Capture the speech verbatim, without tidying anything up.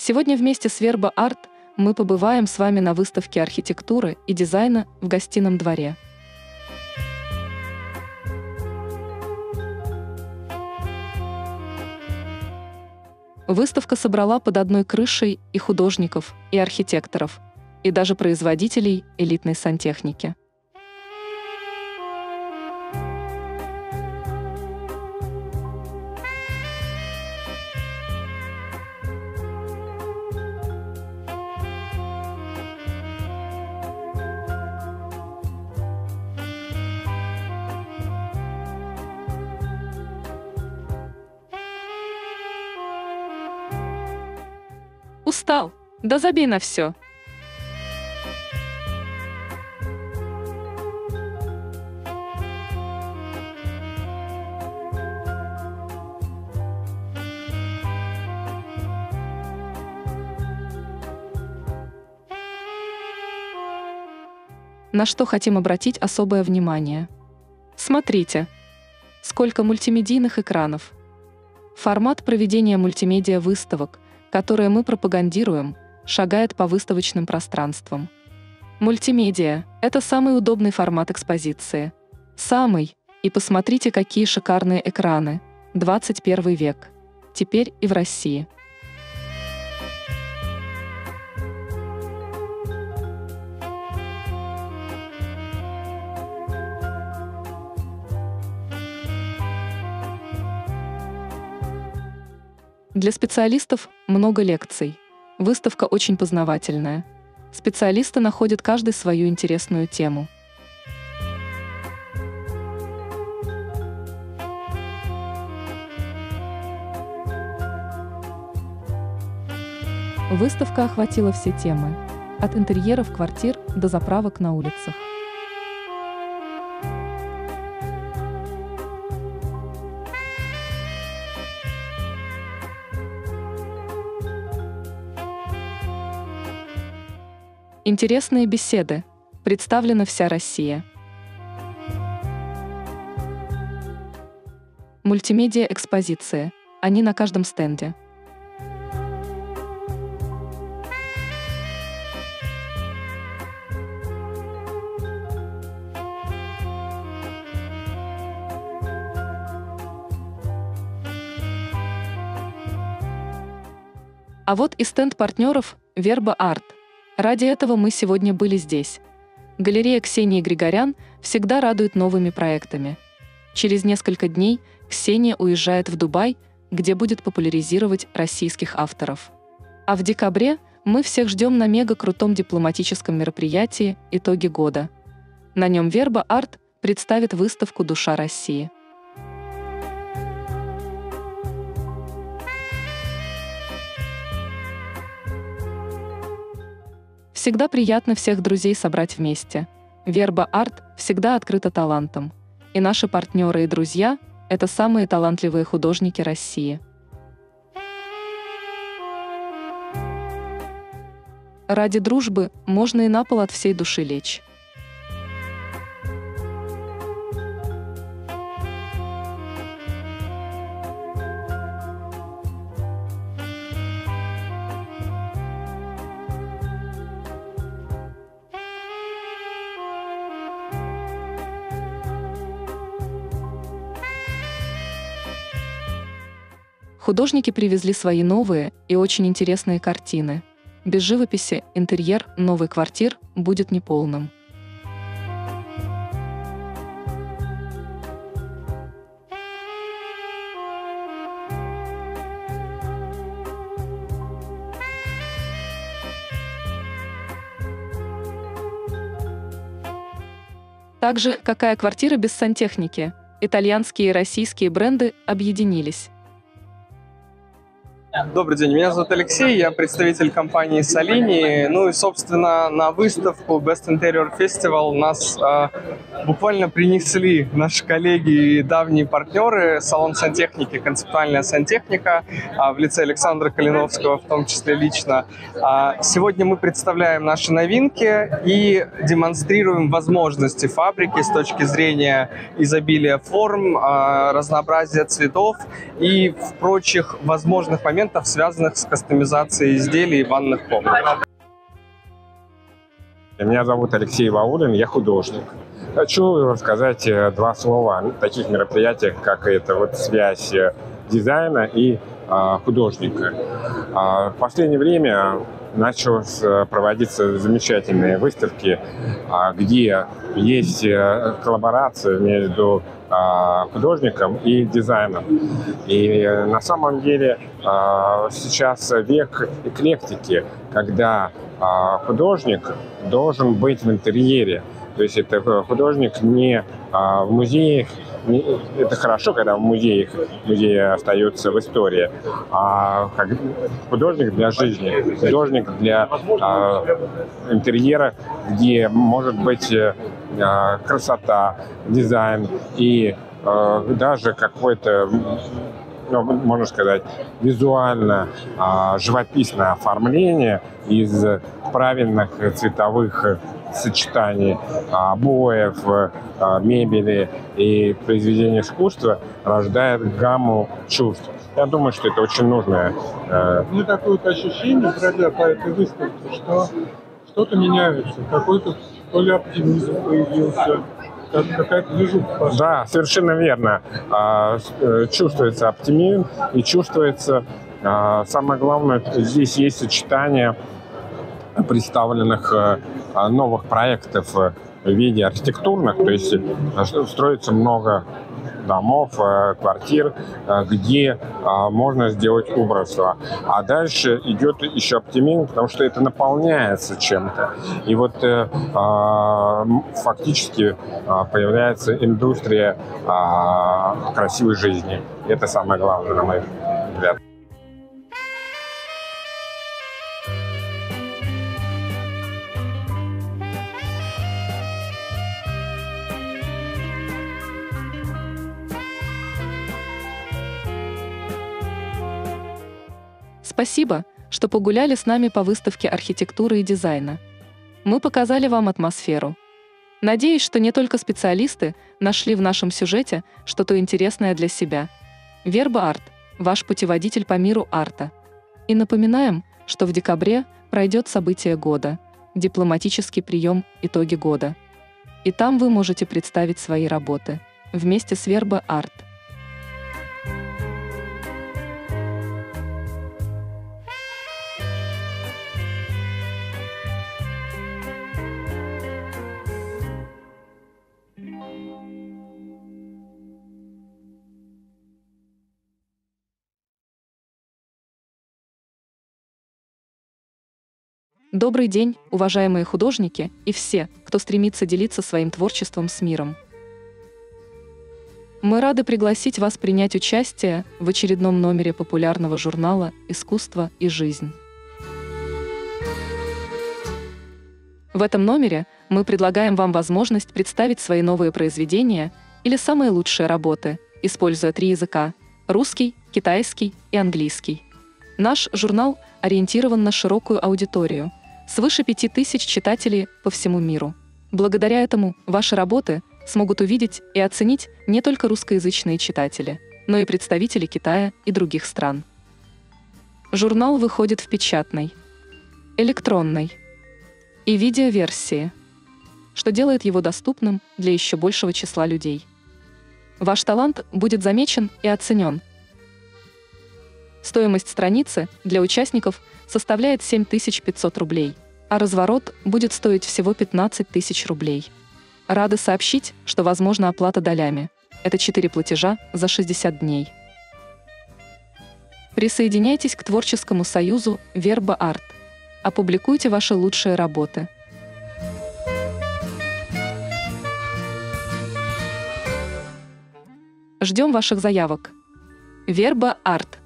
Сегодня вместе с Верба Арт мы побываем с вами на выставке архитектуры и дизайна в Гостином дворе. Выставка собрала под одной крышей и художников, и архитекторов, и даже производителей элитной сантехники. Устал? Да забей на все. На что хотим обратить особое внимание? Смотрите, сколько мультимедийных экранов. Формат проведения мультимедиа-выставок, которые мы пропагандируем, шагает по выставочным пространствам. Мультимедиа – это самый удобный формат экспозиции. Самый. И посмотрите, какие шикарные экраны. двадцать первый век. Теперь и в России. Для специалистов много лекций. Выставка очень познавательная. Специалисты находят каждый свою интересную тему. Выставка охватила все темы. От интерьеров квартир до заправок на улицах. Интересные беседы. Представлена вся Россия. Мультимедиа-экспозиции. Они на каждом стенде. А вот и стенд партнеров Верба Арт. Ради этого мы сегодня были здесь. Галерея Ксении Григорян всегда радует новыми проектами. Через несколько дней Ксения уезжает в Дубай, где будет популяризировать российских авторов. А в декабре мы всех ждем на мега-крутом дипломатическом мероприятии «Итоги года». На нем Верба Арт представит выставку «Душа России». Всегда приятно всех друзей собрать вместе. Верба Арт всегда открыта талантом. И наши партнеры и друзья – это самые талантливые художники России. Ради дружбы можно и на пол от всей души лечь. Художники привезли свои новые и очень интересные картины. Без живописи интерьер новой квартир будет неполным. Также, какая квартира без сантехники? Итальянские и российские бренды объединились. Добрый день, меня зовут Алексей, я представитель компании Solini. Ну и, собственно, на выставку Best Interior Festival нас э, буквально принесли наши коллеги и давние партнеры, салон сантехники, концептуальная сантехника, э, в лице Александра Калиновского, в том числе лично. Э, сегодня мы представляем наши новинки и демонстрируем возможности фабрики с точки зрения изобилия форм, э, разнообразия цветов и в прочих возможных моментах, моментов, связанных с кастомизацией изделий и ванных комнат. Меня зовут Алексей Ваулин, я художник. Хочу рассказать два слова о таких мероприятиях, как это вот связь дизайна и а, художника. А, в последнее время началось проводиться замечательные выставки, а, где есть коллаборация между а, художником и дизайном. И на самом деле а, сейчас век эклектики, когда а, художник должен быть в интерьере. То есть это художник не а, в музеях, не, это хорошо, когда в музеях музеи остаются в истории, а как художник для жизни, художник для а, интерьера, где может быть а, красота, дизайн и а, даже какой-то, ну, можно сказать, визуально а, живописное оформление из правильных цветовых сочетаний обоев, мебели и произведений искусства рождает гамму чувств. Я думаю, что это очень нужно. У меня такое вот ощущение, пройдя по этой выставке, что что-то меняется, какой-то то ли оптимизм появился, какая-то движуха пошла. Да, совершенно верно. Чувствуется оптимизм и чувствуется, самое главное, здесь есть сочетание представленных новых проектов в виде архитектурных, то есть строится много домов, квартир, где можно сделать убранство. А дальше идет еще оптимизм, потому что это наполняется чем-то. И вот фактически появляется индустрия красивой жизни. Это самое главное, на мой взгляд. Спасибо, что погуляли с нами по выставке архитектуры и дизайна. Мы показали вам атмосферу. Надеюсь, что не только специалисты нашли в нашем сюжете что-то интересное для себя. Верба Арт – ваш путеводитель по миру арта. И напоминаем, что в декабре пройдет событие года – дипломатический прием «Итоги года». И там вы можете представить свои работы вместе с Верба Арт. Добрый день, уважаемые художники и все, кто стремится делиться своим творчеством с миром. Мы рады пригласить вас принять участие в очередном номере популярного журнала «Искусство и жизнь». В этом номере мы предлагаем вам возможность представить свои новые произведения или самые лучшие работы, используя три языка – русский, китайский и английский. Наш журнал ориентирован на широкую аудиторию – свыше пяти тысяч читателей по всему миру. Благодаря этому ваши работы смогут увидеть и оценить не только русскоязычные читатели, но и представители Китая и других стран. Журнал выходит в печатной, электронной и видеоверсии, что делает его доступным для еще большего числа людей. Ваш талант будет замечен и оценен. Стоимость страницы для участников составляет семь тысяч пятьсот рублей, а разворот будет стоить всего пятнадцать тысяч рублей. Рады сообщить, что возможна оплата долями. Это четыре платежа за шестьдесят дней. Присоединяйтесь к творческому союзу Верба Арт. Опубликуйте ваши лучшие работы. Ждем ваших заявок. Верба Арт.